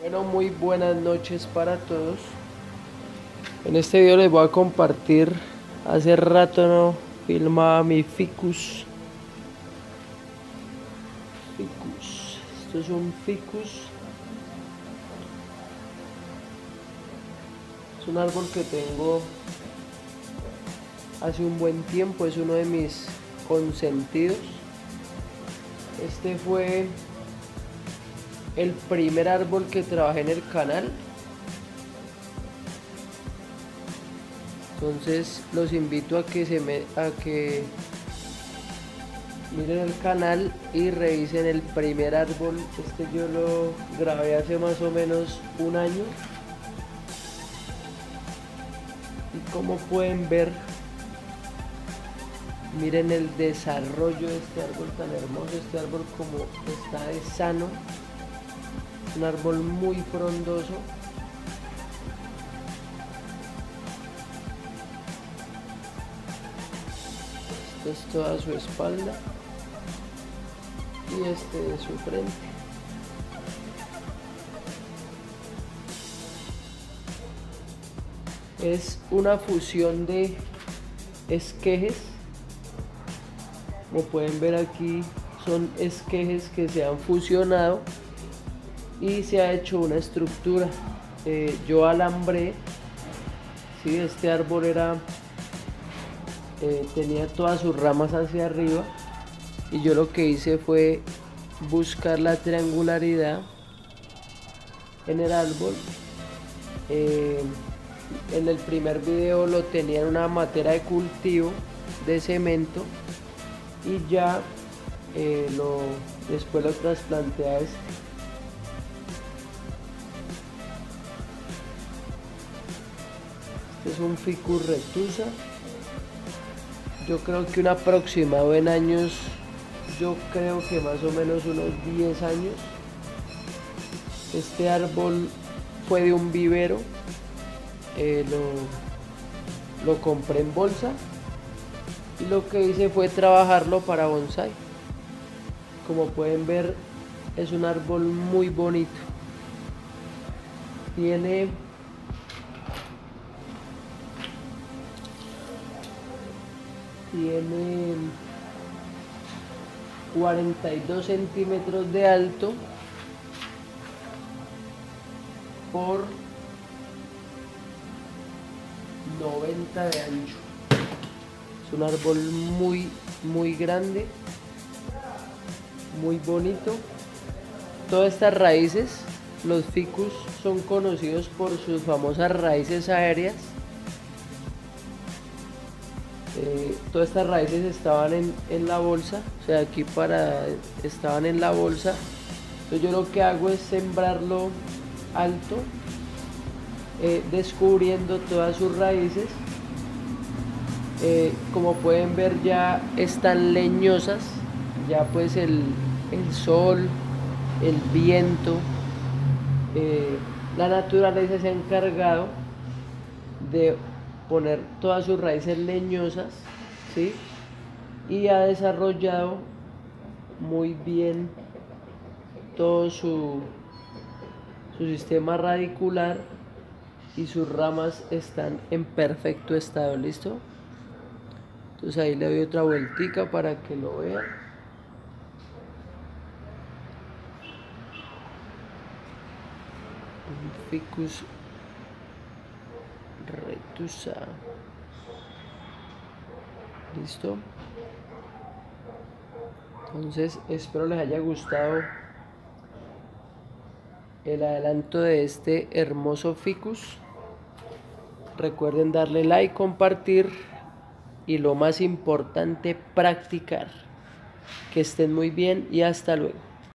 Bueno, muy buenas noches para todos. En este video les voy a compartir. Hace rato no filmaba mi ficus. Esto es un ficus. Es un árbol que tengo hace un buen tiempo. Es uno de mis consentidos. Este fue el primer árbol que trabajé en el canal. Entonces los invito a que miren el canal y revisen el primer árbol. Este yo lo grabé hace más o menos un año. Y como pueden ver, miren el desarrollo de este árbol tan hermoso. Este árbol como está de sano. Un árbol muy frondoso. Esta es toda su espalda y este de su frente. Es una fusión de esquejes. Como pueden ver aquí, son esquejes que se han fusionado y se ha hecho una estructura. Yo alambré, ¿sí? Este árbol tenía todas sus ramas hacia arriba y yo lo que hice fue buscar la triangularidad en el árbol. En el primer video lo tenía en una matera de cultivo de cemento y ya después lo trasplanté a este. Este es un ficus retusa. Yo creo que un aproximado en años, yo creo que más o menos unos 10 años. Este árbol fue de un vivero. Lo compré en bolsa y lo que hice fue trabajarlo para bonsai. Como pueden ver, es un árbol muy bonito. Tiene 42 centímetros de alto por 90 de ancho. Es un árbol muy grande, muy bonito. Todas estas raíces, los ficus, son conocidos por sus famosas raíces aéreas. Todas estas raíces estaban en la bolsa, o sea, estaban en la bolsa. Entonces yo lo que hago es sembrarlo alto, descubriendo todas sus raíces. Como pueden ver, ya están leñosas. Ya pues el sol, el viento, la naturaleza se ha encargado de poner todas sus raíces leñosas, ¿sí? Y ha desarrollado muy bien todo su sistema radicular y sus ramas están en perfecto estado. ¿Listo? Entonces ahí le doy otra vueltica para que lo vean. Un ficus retusa. ¿Listo? Entonces espero les haya gustado el adelanto de este hermoso ficus. Recuerden darle like, compartir y lo más importante, practicar. Que estén muy bien y hasta luego.